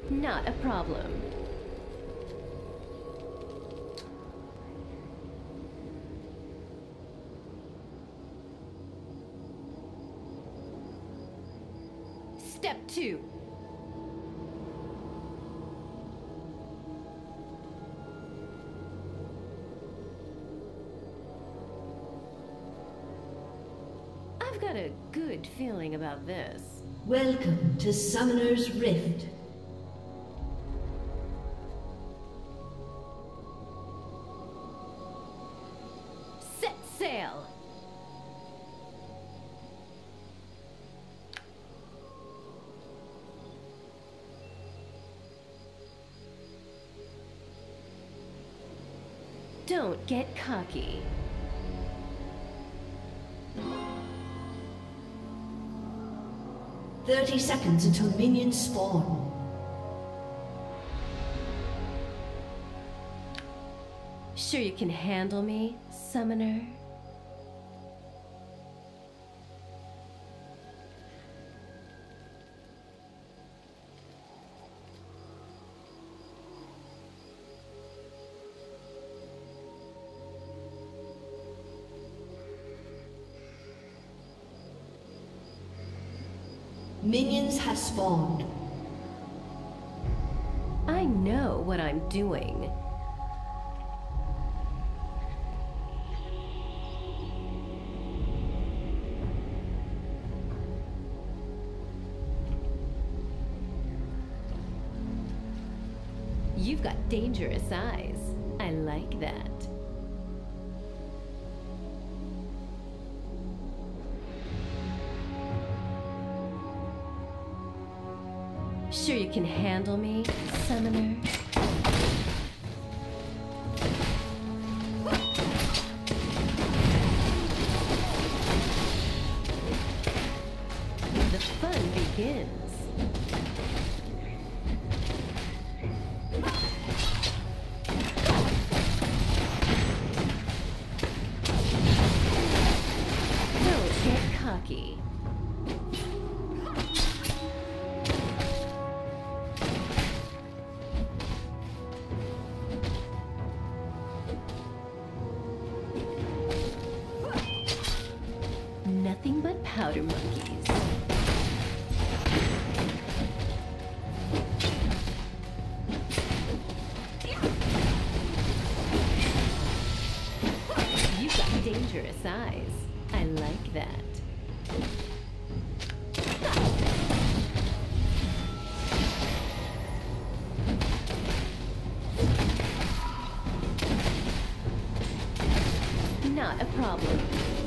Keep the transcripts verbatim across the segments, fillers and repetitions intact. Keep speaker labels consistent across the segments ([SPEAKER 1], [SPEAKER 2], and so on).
[SPEAKER 1] Not a problem. Step two. I've got a good feeling about this.
[SPEAKER 2] Welcome to Summoner's Rift.
[SPEAKER 1] Set sail! Don't get cocky.
[SPEAKER 2] Thirty seconds until minions spawn.
[SPEAKER 1] Sure you can handle me, Summoner?
[SPEAKER 2] Minions have spawned.
[SPEAKER 1] I know what I'm doing. You've got dangerous eyes. I like that. Sure you can handle me, Summoner? The fun begins. Don't get cocky. Nothing but powder monkeys. You've got dangerous eyes. I like that. Not a problem.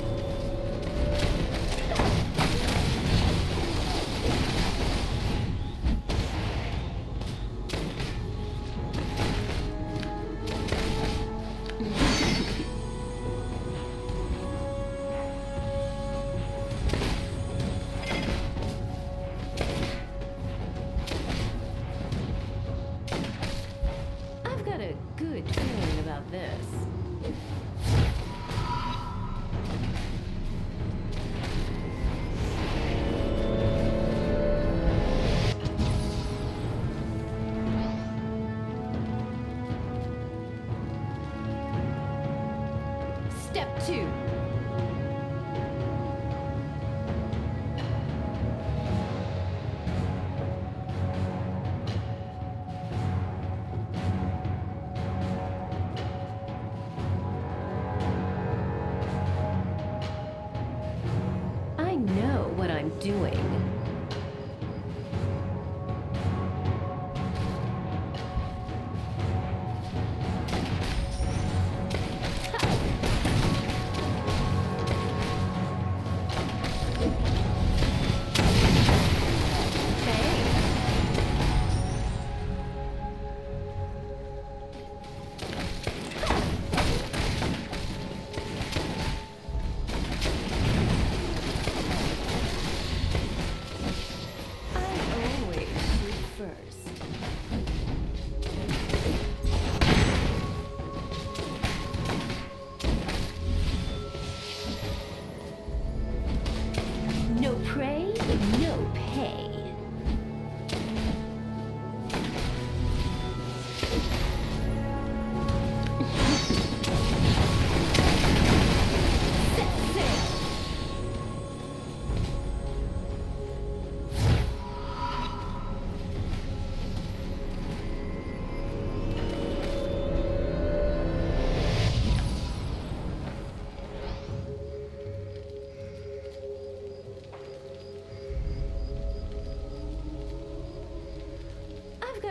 [SPEAKER 1] I've got a good feeling about this. Step two. I know what I'm doing.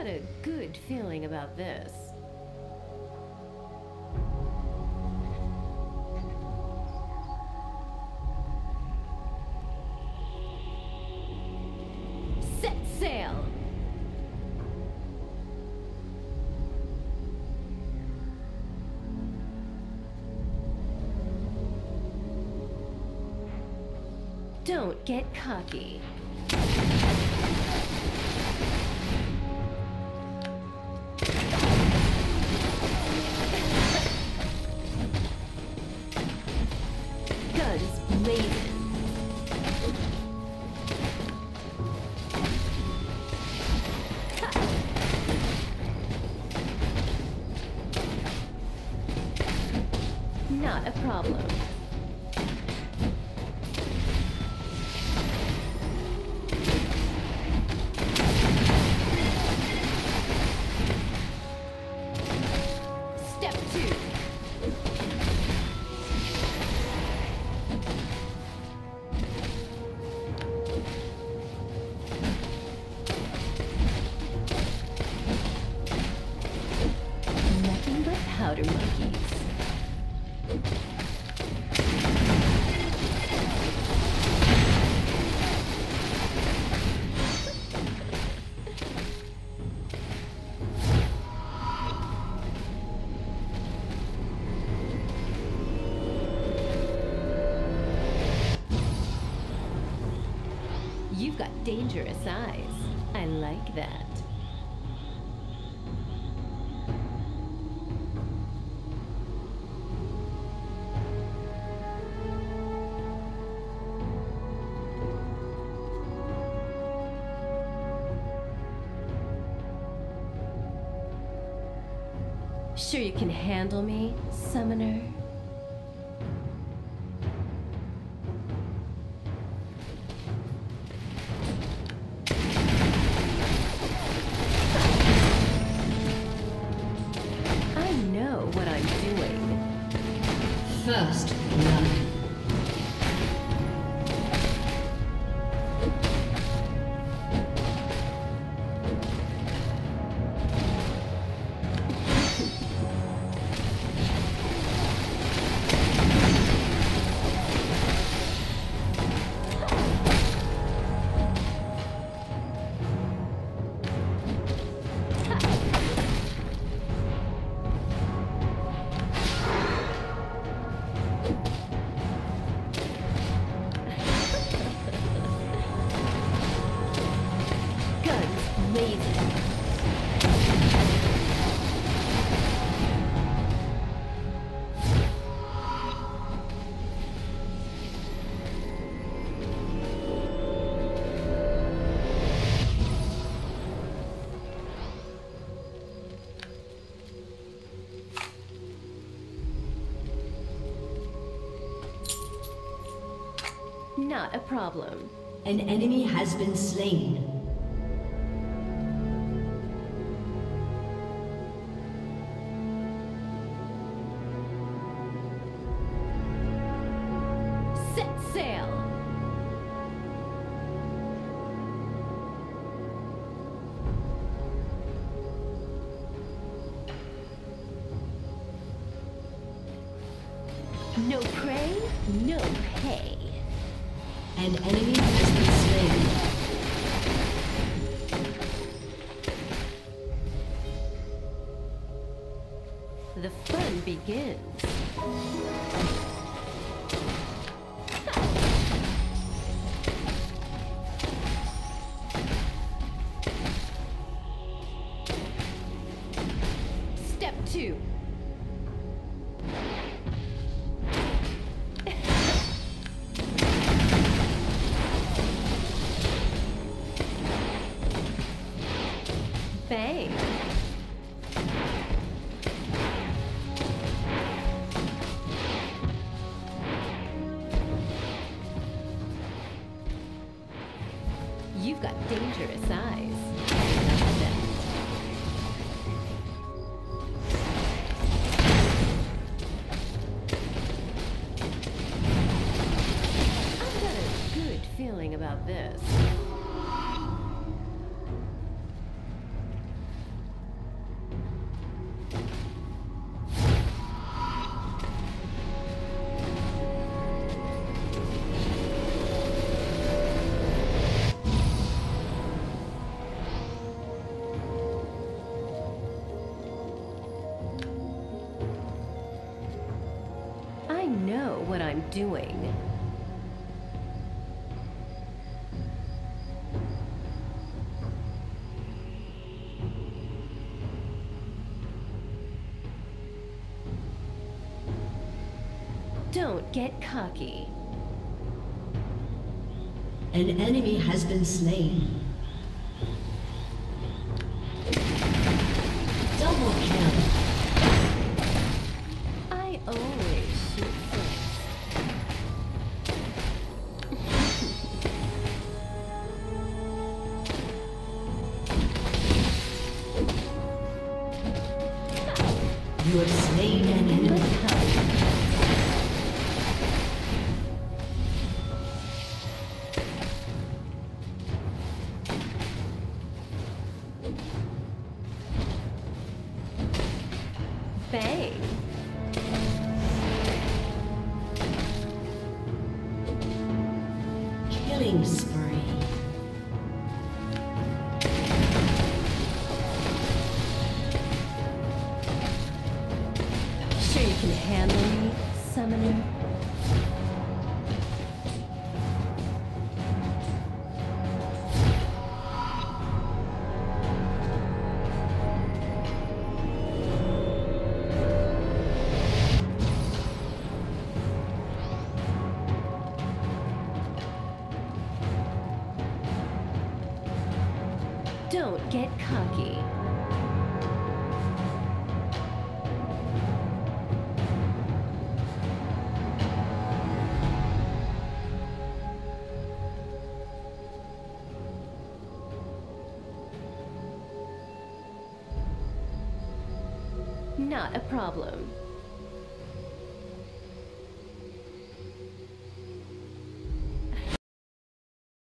[SPEAKER 1] got a good feeling about this. Set sail! Don't get cocky. Guns blazing. Not a problem. Step two. Nothing but powder monkeys. You've got dangerous eyes. I like that. Sure you can handle me, Summoner? I know what I'm doing.
[SPEAKER 2] First blood.
[SPEAKER 1] Not a problem.
[SPEAKER 2] An enemy has been slain.
[SPEAKER 1] Set sail! No prey, no pay.
[SPEAKER 2] An enemy has been slain.
[SPEAKER 1] The fun begins. Step two. Bang. You've got dangerous eyes. I love that. I've got a good feeling about this. know what I'm doing. Don't get cocky.
[SPEAKER 2] An enemy has been slain. Double kill.
[SPEAKER 1] I always shoot first.
[SPEAKER 2] You have slain an enemy.
[SPEAKER 1] Bang.
[SPEAKER 2] Killing spree.
[SPEAKER 1] Sure you can handle me, summoner? Don't get cocky. Not a problem.